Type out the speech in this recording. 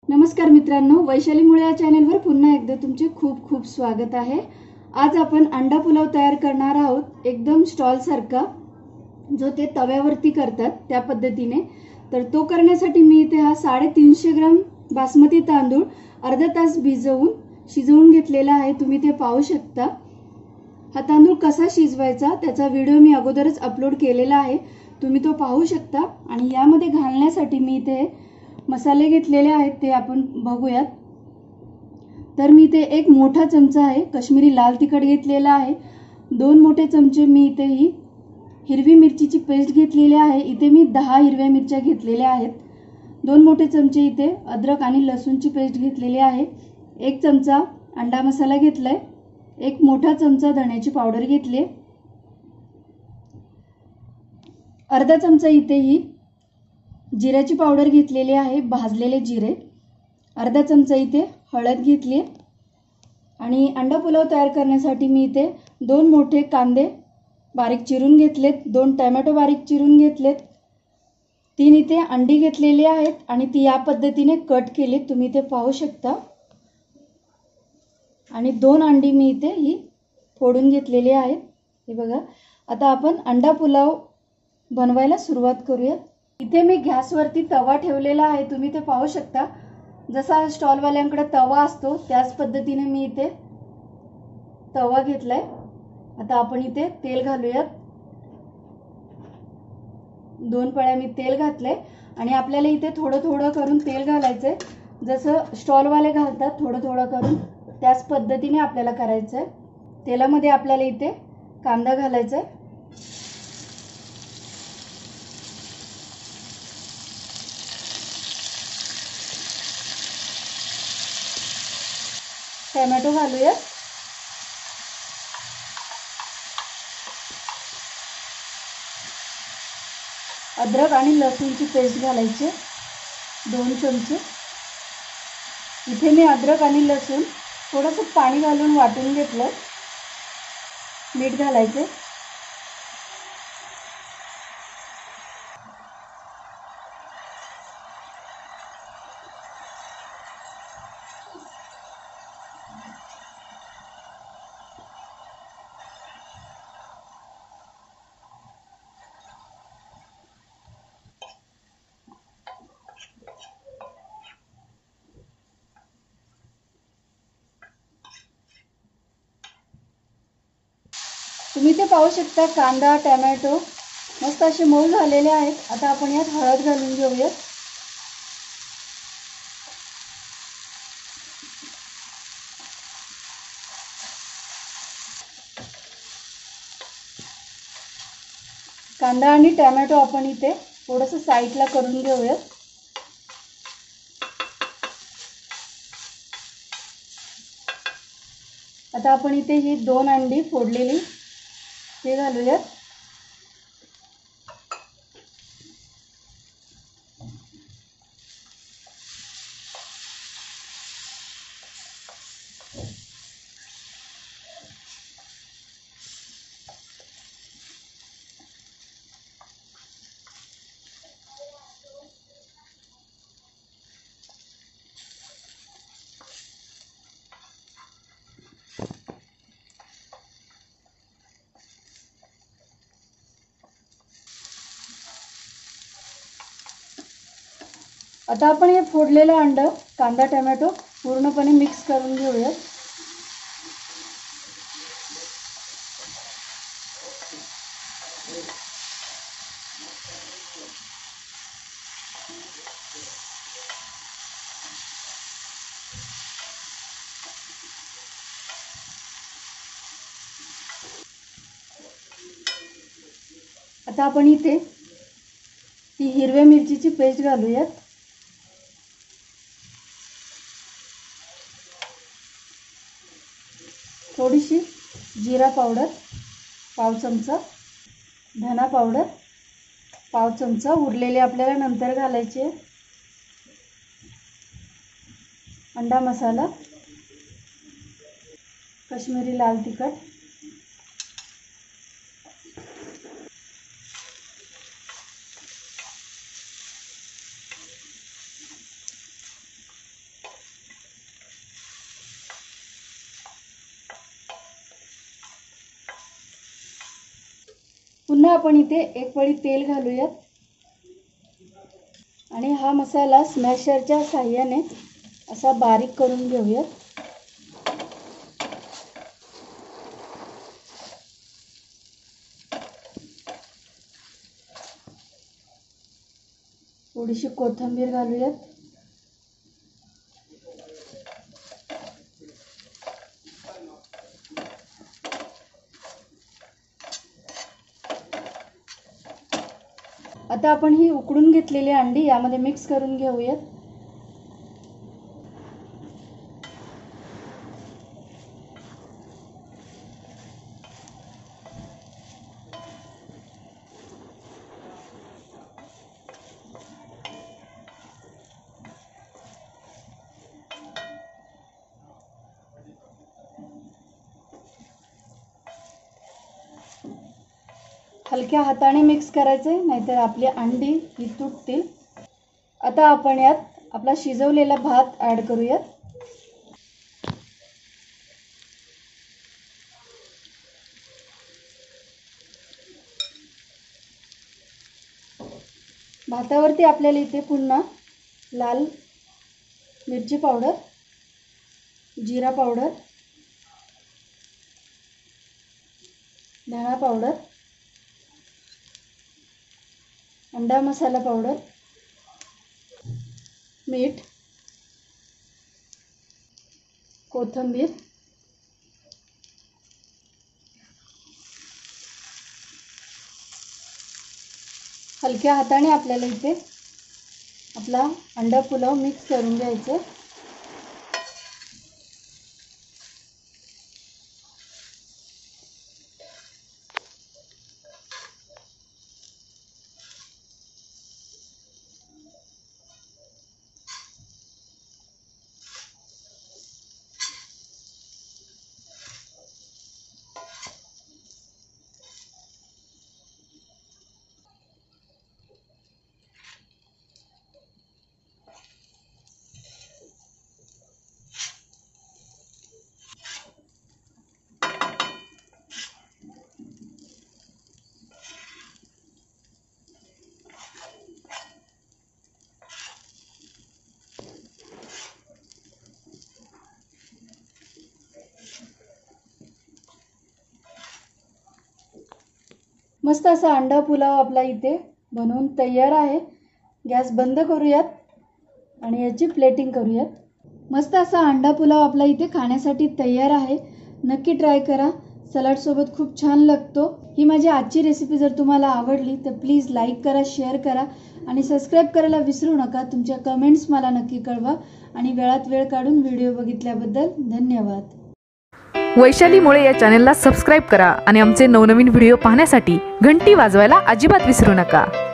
नमस्कार मित्रांनो, वैशाली मुळे या चॅनलवर पुन्हा एकदा तुमचे खूप खूप स्वागत आहे। आज आपण अंडा पुलाव तयार करणार आहोत, एकदम स्टॉल सारखा जो ते तव्यावरती करतात त्या पद्धतीने। तर तो करण्यासाठी मी इथे हा 350 ग्राम बासमती तांदूळ अर्धा तास भिजवून शिजवून घेतलेला आहे। तुम्ही ते पाहू शकता। हा तांदूळ कसा शिजवायचा त्याचा व्हिडिओ मी अगोदरच अपलोड केलेला आहे, तुम्ही तो पाहू शकता। आणि यामध्ये घालण्यासाठी मी इथे मसाले घेतलेले आहेत ते आपण बघूयात। तर मी इथे एक मोठा चमचा आहे काश्मीरी लाल तिखट घेतलेला आहे। 2 मोठे चमचे मी इथे ही हिरवी मिरचीची पेस्ट घेतलेली आहे। इथे मी 10 हिरव्या मिरच्या घेतलेल्या आहेत। 2 मोठे चमचे इथे अद्रक आणि लसूणची पेस्ट घेतलेली आहे। 1 चमचा अंडा मसाला घेतलाय। 1 मोठा चमचा धण्याची पावडर घेतली। अर्धा चमचा इथे ही जिऱ्याची पावडर घेतलेली आहे, भाजलेले जिरे। अर्धा चमचा इथे हळद घेतली। आणि अंडा पुलाव तयार करण्यासाठी मी इथे 2 मोठे कांदे बारीक चिरून घेतलेत, 2 टोमॅटो बारीक चिरून घेतलेत, 3 इथे अंडी घेतलेली आहेत आणि ती या पद्धतीने कट केली, तुम्ही ते पाहू शकता। आणि 2 अंडी मी इथे ही फोडून घेतलेली आहेत, हे बघा। आता आपण अंडा पुलाव बनवायला सुरुवात करूया। इथे मी गॅसवरती तवा ठेवलेला आहे, तुम्ही ते पाहू शकता। जसा स्टॉल वाल्यांकडे तवा असतो त्याच पद्धतीने मी इथे तवा घेतलाय। आता आपण इथे तेल घालूयात। 2 पळ्या मी तेल घातले आणि आपल्याला इथे थोडं थोडं करून तेल घालायचंय, जसं स्टॉल वाले घालतात थोडं थोडं करून त्याच पद्धतीने आपल्याला करायचंय। तेलामध्ये आपल्याला इथे कांदा घालायचा आहे। टोमॅटो घालूया। अद्रक आणि लसूणची पेस्ट घालायची 2 चमचे। इथे मी अद्रक आणि लसूण थोडंसं पाणी घालून वाटून घेतलं। मीठ घालायचे। तुम्ही ते पाहू शकता कांदा टोमॅटो मस्त असे मऊ झालेले आहेत। आता आपण यात हळद घालून घेऊया। कांदा आणि टोमॅटो आपण इथे थोडंसं साईडला करून घेऊया। आता आपण इथे ही 2 अंडी फोडलेली ते घालूया। आता आपण हे फोडलेलं अंड कांदा टोमॅटो पूर्णपणे मिक्स करून घेऊया। आता आपण इथे ती हिरव्या मिरचीची पेस्ट घालूयात। थोडीशी जीरा पावडर पाव चमचा, धना पावडर पाव चमचा, उरलेले आपल्याला नंतर घालायचे। अंडा मसाला, काश्मीरी लाल तिखट, पुन्हा आपण इथे एक पळी तेल घालूयात आणि हा मसाला स्मॅशरच्या साहाय्याने असा बारीक करून घेऊयात. थोडीशी कोथिंबीर घालूयात. आता आपण ही उकडून घेतलेली अंडी यामध्ये मिक्स करून घेऊयात. हलक्या हाताने मिक्स करायचे, नाहीतर आपली अंडी ही तुटतील. आता आपण यात आपला शिजवलेला भात ॲड करूयात. भातावरती आपल्याला इथे पुन्हा लाल मिरची पावडर, जिरा पावडर, धना पावडर, अंडा मसाला पावडर, मीठ, कोथिंबीर, हलक्या हाताने आपल्याला इथे आपला अंडा पुलाव मिक्स करून घ्यायचा. मस्त असा अंडा पुलाव आपला इथे बनवून तयार आहे. गॅस बंद करूयात आणि याची प्लेटिंग करूयात. मस्त असा अंडा पुलाव आपला इथे खाण्यासाठी तयार आहे. नक्की ट्राय करा. सलाड सोबत खूप छान लागतो. ही माझी आजची रेसिपी जर तुम्हाला आवडली तर प्लीज लाईक करा, शेअर करा आणि सबस्क्राईब करायला विसरू नका. तुमच्या कमेंट्स मला नक्की कळवा आणि वेळात वेळ काढून व्हिडिओ बघितल्याबद्दल धन्यवाद. वैशाली मुळे या चॅनलला सबस्क्राईब करा आणि आमचे नवनवीन व्हिडिओ पाहण्यासाठी घंटी वाजवायला अजिबात विसरू नका.